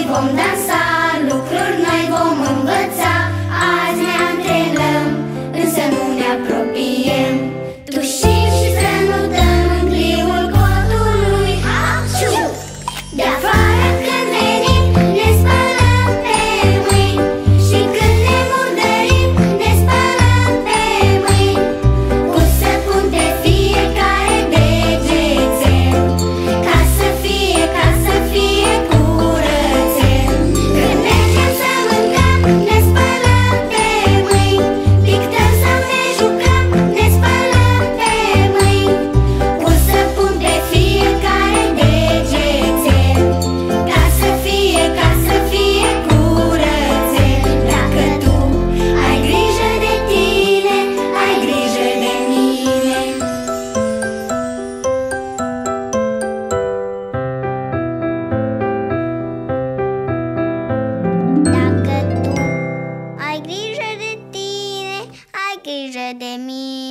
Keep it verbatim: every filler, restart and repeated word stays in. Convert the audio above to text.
vom dansa, lucruri noi vom învăța. Azi ne antrenăm, însă nu ne apropiem. Tușim și strănutăm în pliul cotului. Haciu! De afară când venim, ne spălăm pe mâini. Și când ne murdărim, ne spălăm pe mâini. Cu săpun pe fiecare degețel, ca să fie, ca să fie curățel. Când mergem să mâncăm, ne spălăm pe mâini. Pictăm sau ne jucăm, ne spălăm pe mâini. Cu săpun pe fiecare degețel, ca să fie, ca să fie curățel. Dacă tu ai grijă de tine, ai grijă de mine. Dacă tu ai grijă de tine, ai grijă de mine.